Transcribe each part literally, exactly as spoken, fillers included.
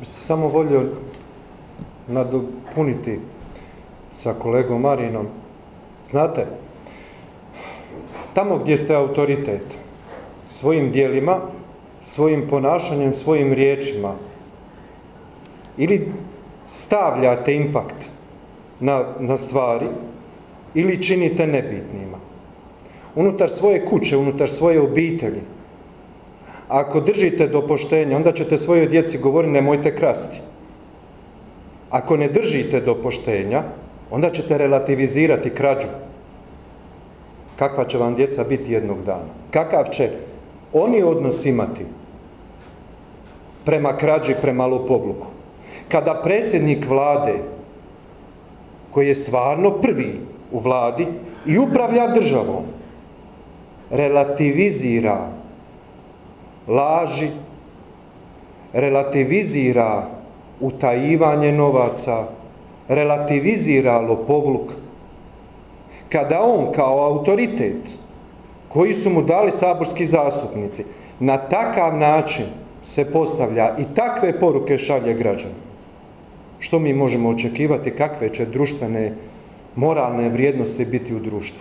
bi se samo volio nadopuniti sa kolegom Marinom. Znate, tamo gdje ste autoritet, svojim dijelima, svojim ponašanjem, svojim riječima, ili stavljate impakt na, na stvari, ili činite nebitnima. Unutar svoje kuće, unutar svoje obitelji, ako držite do poštenja, onda ćete svojoj djeci govoriti nemojte krasti. Ako ne držite do poštenja, onda ćete relativizirati krađu. Kakva će vam djeca biti jednog dana? Kakav će oni odnos imati prema krađi, prema lopovluku? Kada predsjednik vlade, koji je stvarno prvi u vladi i upravlja državom, relativizira laži, relativizira utajivanje novaca, relativizira lopovluk, kada on kao autoritet, koji su mu dali saborski zastupnici, na takav način se postavlja i takve poruke šalje građanima, što mi možemo očekivati, kakve će društvene, moralne vrijednosti biti u društvu?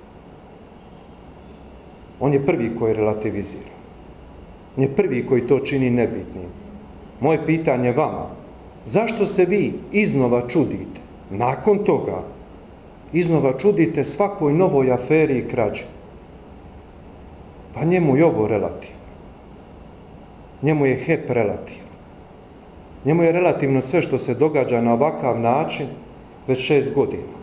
On je prvi koji relativizira. On je prvi koji to čini nebitnim. Moje pitanje vama, zašto se vi iznova čudite, nakon toga, iznova čudite svakoj novoj aferi i krađi? Pa njemu je ovo relativno. Njemu je H E P relativno. Njemu je relativno sve što se događa na ovakav način već šest godina.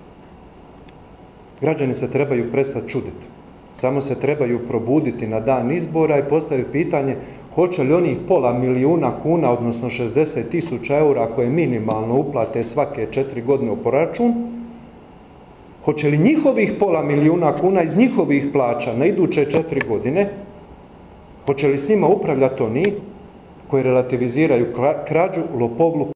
Građani se trebaju prestati čuditi. Samo se trebaju probuditi na dan izbora i postaviti pitanje hoće li onih pola milijuna kuna, odnosno šezdeset tisuća eura koje minimalno uplate svake četiri godine u proračun, hoće li njihovih pola milijuna kuna iz njihovih plaća na iduće četiri godine, hoće li s njima upravljati oni koji relativiziraju krađu, lopovluk